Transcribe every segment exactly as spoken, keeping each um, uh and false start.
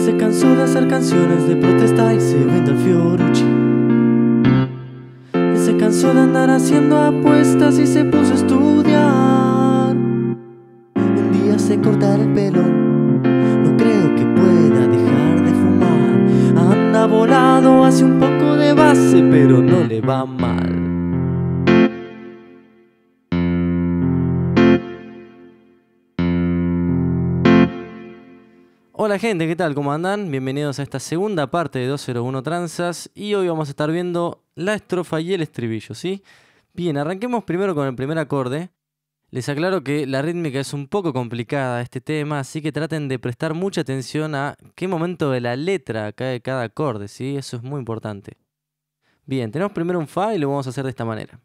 se cansó de hacer canciones de protesta y se vende al Fiorucci. Él se cansó de andar haciendo apuestas y se puso a estudiar. Un día se cortará el pelo, no creo que pueda dejar de fumar. Anda volado, hace un poco de base, pero no le va mal. Hola gente, ¿qué tal? ¿Cómo andan? Bienvenidos a esta segunda parte de doscientos uno Tranzas. Y hoy vamos a estar viendo la estrofa y el estribillo, ¿sí? Bien, arranquemos primero con el primer acorde. Les aclaro que la rítmica es un poco complicada este tema, así que traten de prestar mucha atención a qué momento de la letra cae cada acorde, ¿sí? Eso es muy importante. Bien, tenemos primero un Fa y lo vamos a hacer de esta manera.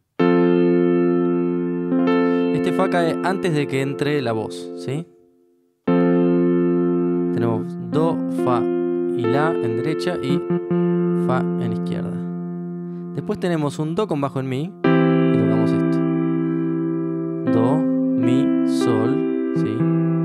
Este Fa cae antes de que entre la voz, ¿sí? Tenemos Do, Fa y La en derecha y Fa en izquierda. Después tenemos un Do con bajo en Mi y tocamos esto. Do, Mi, Sol, ¿sí?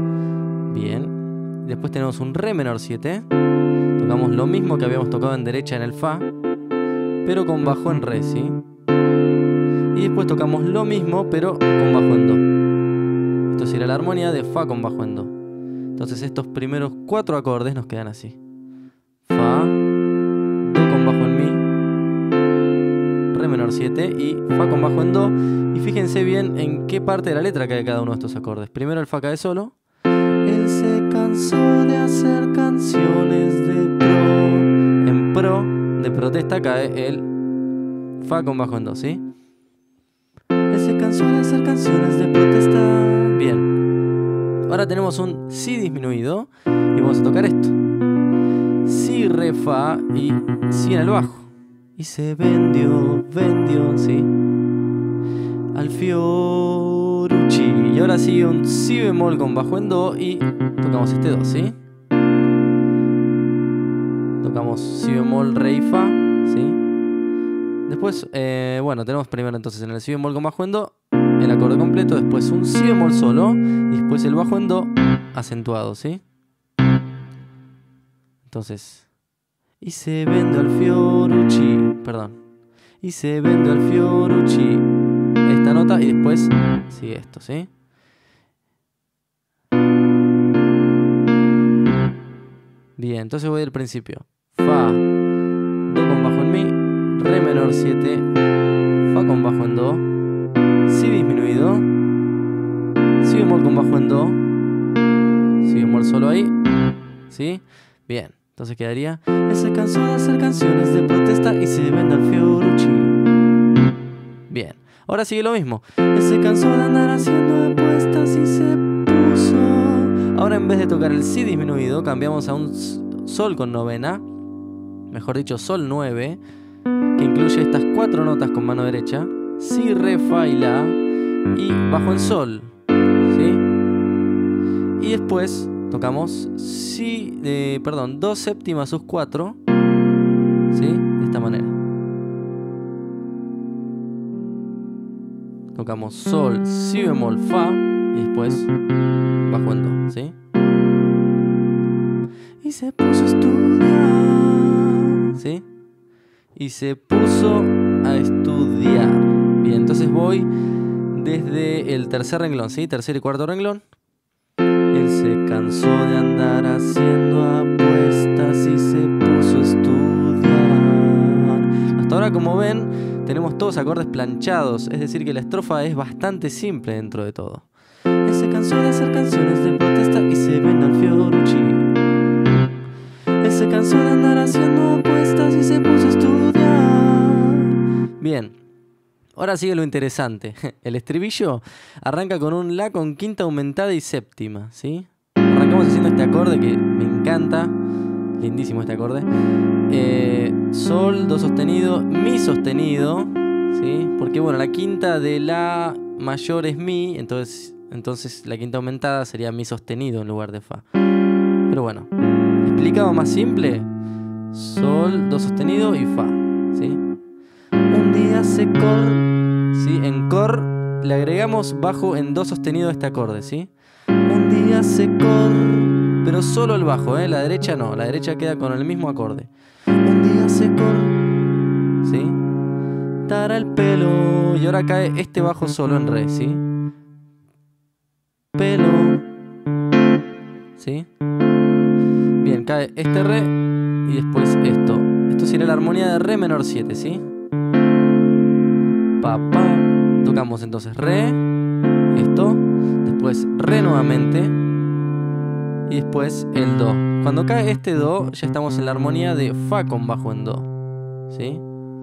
Bien. Después tenemos un Re menor siete. Tocamos lo mismo que habíamos tocado en derecha en el Fa, pero con bajo en Re, ¿sí? Y después tocamos lo mismo, pero con bajo en Do. Esto sería la armonía de Fa con bajo en Do. Entonces estos primeros cuatro acordes nos quedan así. Fa, Do con bajo en Mi, Re menor siete y Fa con bajo en Do. Y fíjense bien en qué parte de la letra cae cada uno de estos acordes. Primero el Fa cae solo. Él se cansó de hacer canciones de pro. En pro, de protesta, cae el Fa con bajo en Do, ¿sí? Él se cansó de hacer canciones de protesta. Bien. Ahora tenemos un Si disminuido y vamos a tocar esto. Si, Re, Fa y Si en el bajo. Y se vendió, vendió, ¿sí? Al Fiorucci. Y ahora sigue un Si bemol con bajo en Do y tocamos este Do, ¿sí? Tocamos Si bemol, Re y Fa, ¿sí? Después, eh, bueno, tenemos primero entonces en el Si bemol con bajo en Do el acorde completo, después un Si bemol solo y después el bajo en Do acentuado, ¿sí? Entonces, y se vende al Fiorucci, perdón, y se vende al Fiorucci esta nota y después sigue esto, ¿sí? Bien, entonces voy del principio. Fa, Do con bajo en Mi, Re menor siete, Fa con bajo en Do, Si disminuido, Si bemol con bajo en Do, Si bemol solo ahí, ¿sí? Bien, entonces quedaría: él se cansó de hacer canciones de protesta y se vende al Fiorucci. Bien, ahora sigue lo mismo. Él se cansó de andar haciendo apuestas y se puso. Ahora en vez de tocar el Si disminuido, cambiamos a un Sol con novena, mejor dicho Sol nueve, que incluye estas cuatro notas con mano derecha: Si, Re, Fa y La, y bajo en Sol, ¿sí? Y después tocamos Si, eh, perdón, Do séptima sus cuatro, ¿sí? De esta manera. Tocamos Sol, Si bemol, Fa y después bajo en Do, ¿sí? Y se puso a estudiar, ¿sí? Y se puso a estudiar. Bien, entonces voy desde el tercer renglón, ¿sí? Tercer y cuarto renglón. Él se cansó de andar haciendo apuestas y se puso a estudiar. Hasta ahora, como ven, tenemos todos acordes planchados, es decir que la estrofa es bastante simple dentro de todo. Él se cansó de hacer canciones de protesta y se vende al Fiorucci. Él se cansó de andar haciendo apuestas y se puso a estudiar. Bien. Ahora sigue lo interesante. El estribillo arranca con un La con quinta aumentada y séptima, ¿sí? Arrancamos haciendo este acorde que me encanta. Lindísimo este acorde. Eh, sol, Do sostenido, Mi sostenido, ¿sí? Porque bueno, la quinta de La mayor es Mi, entonces, entonces la quinta aumentada sería Mi sostenido en lugar de Fa. Pero bueno, explicado más simple: Sol, Do sostenido y Fa, ¿sí? Un día se cor... ¿Sí? En cor le agregamos bajo en Do sostenido a este acorde, ¿sí? Un día se pero solo el bajo, ¿eh? La derecha no, la derecha queda con el mismo acorde. Un día se corta, ¿sí? Tara el pelo. Y ahora cae este bajo solo en re, ¿sí? Pelo, ¿sí? Bien, cae este re y después esto. Esto sería la armonía de re menor siete, ¿sí? Pa, pa. Tocamos entonces re, esto, después re nuevamente y después el do. Cuando cae este do ya estamos en la armonía de fa con bajo en do, ¿sí?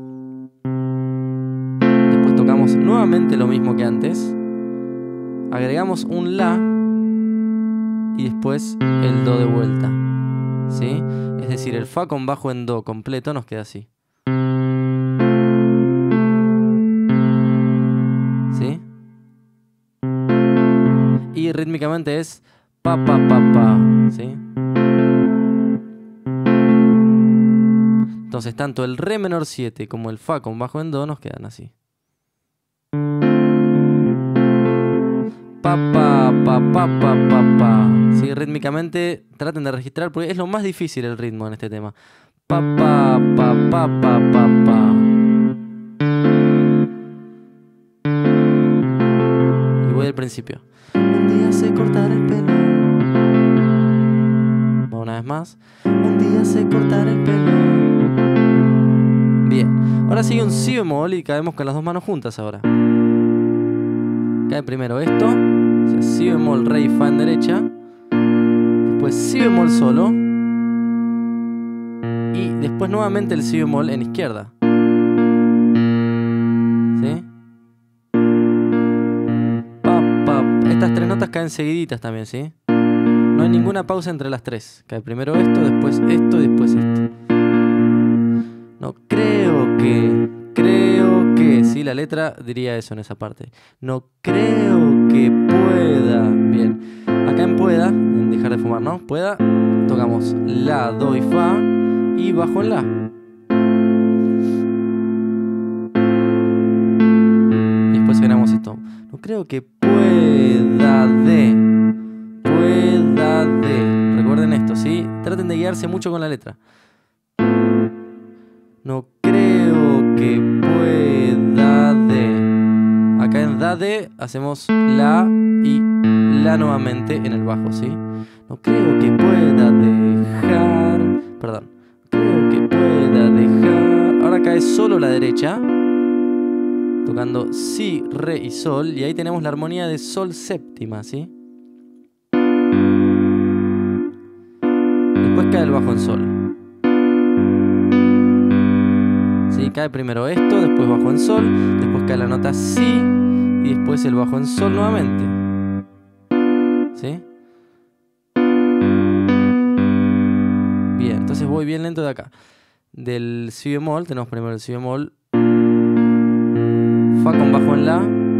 Después tocamos nuevamente lo mismo que antes, agregamos un la y después el do de vuelta, ¿sí? Es decir, el fa con bajo en do completo nos queda así, ¿sí? Y rítmicamente es pa pa pa pa, ¿sí? Entonces tanto el re menor siete como el fa con bajo en do nos quedan así. Pa pa pa pa pa pa pa. Sí, rítmicamente traten de registrar porque es lo más difícil el ritmo en este tema. Pa pa pa pa pa pa pa. Y voy al principio. Un día se cortará el pelo. Va una vez más. Un día se cortará el pelo. Bien. Ahora sigue un si bemol y caemos con las dos manos juntas ahora. Cae primero esto. O sea, si bemol, re y fa en derecha. Después si bemol solo. Y después nuevamente el si bemol en izquierda. ¿Sí? Pa, pa. Estas tres notas caen seguiditas también, ¿sí? No hay ninguna pausa entre las tres. Cae primero esto, después esto y después esto. No creo que... Creo que... Sí, la letra diría eso en esa parte. No creo que pueda... Bien. Acá en pueda, en dejar de fumar, ¿no? Pueda, tocamos la, do y fa y bajo en la. Y después ganamos esto. No creo que pueda de... Pueda de... Recuerden esto, ¿sí? Traten de guiarse mucho con la letra. No creo que pueda de... Acá en da de hacemos la y la nuevamente en el bajo, ¿sí? No creo que pueda dejar... Perdón. Creo que pueda dejar... Ahora cae solo la derecha. Tocando si, re y sol. Y ahí tenemos la armonía de sol séptima, ¿sí? Después cae el bajo en sol. ¿Sí? Cae primero esto, después bajo en sol. Después cae la nota si. Y después el bajo en sol nuevamente. ¿Sí? Bien, entonces voy bien lento de acá. Del si bemol, tenemos primero el si bemol. Fa con bajo en la.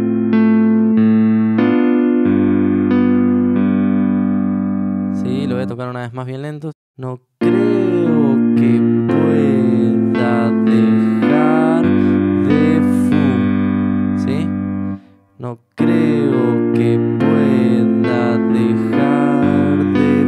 Sí, lo voy a tocar una vez más bien lento. No creo que pueda dejar de fu. ¿Sí? No creo que pueda dejar de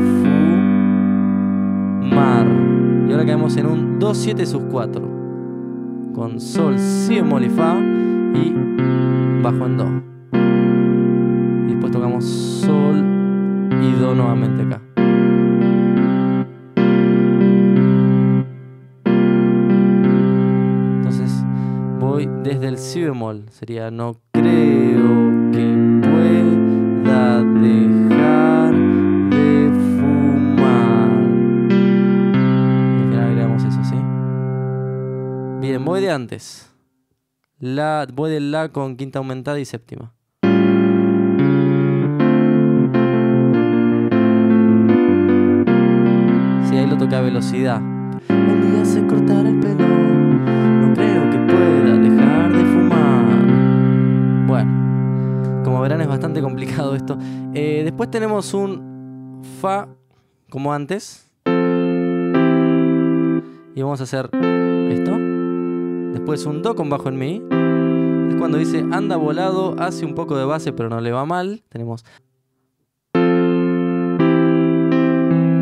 fumar. Y ahora caemos en un do siete sus cuatro. Con sol, si bemol y fa. Y bajo en do. Y después tocamos sol y do nuevamente acá. Entonces voy desde el si bemol. Sería no creo que pueda dejar de fumar. Al final agregamos eso, ¿sí? Bien, voy de antes. La, voy del la con quinta aumentada y séptima. Sí, ahí lo toqué a velocidad. Un día se cortará el pelo. No creo que pueda dejar de fumar. Bueno, como verán es bastante complicado esto. Eh, después tenemos un fa como antes. Y vamos a hacer esto. Después un do con bajo en mi. Es cuando dice anda volado, hace un poco de base pero no le va mal. Tenemos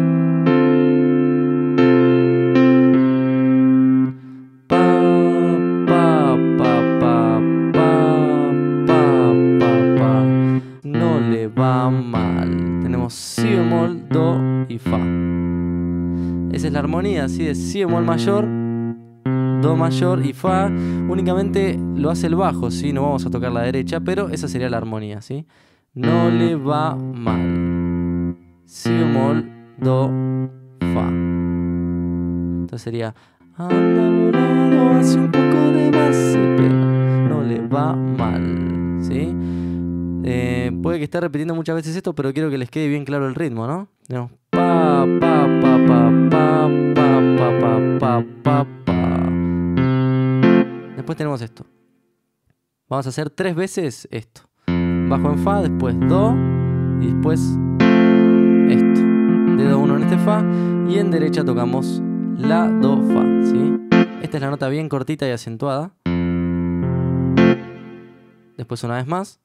Esa es la armonía, ¿sí? De si bemol mayor, do mayor y fa. Únicamente lo hace el bajo, ¿sí? No vamos a tocar la derecha, pero esa sería la armonía, ¿sí? No le va mal. Si bemol, do, fa. Entonces sería anda volado, hace un poco de base, pero no le va mal, ¿sí? Eh, puede que esté repitiendo muchas veces esto, pero quiero que les quede bien claro el ritmo, ¿no? Tenemos pa, pa, pa, pa, pa, pa, pa, pa, pa, pa, pa. Después tenemos esto. Vamos a hacer tres veces esto. Bajo en fa, después do y después esto. Dedo uno en este fa y en derecha tocamos la, do, fa, ¿sí? Esta es la nota bien cortita y acentuada. Después una vez más.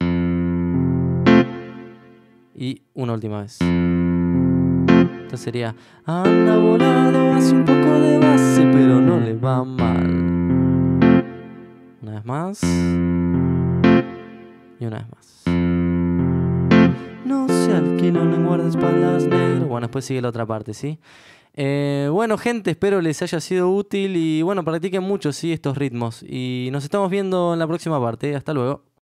Y una última vez. Entonces sería anda volado, hace un poco de base, pero no le va mal. Una vez más. Y una vez más. No se alquilan en guardaespaldas negro. Bueno, después sigue la otra parte, ¿sí? Eh, bueno, gente, espero les haya sido útil y bueno, practiquen mucho, ¿sí? Estos ritmos. Y nos estamos viendo en la próxima parte. Hasta luego.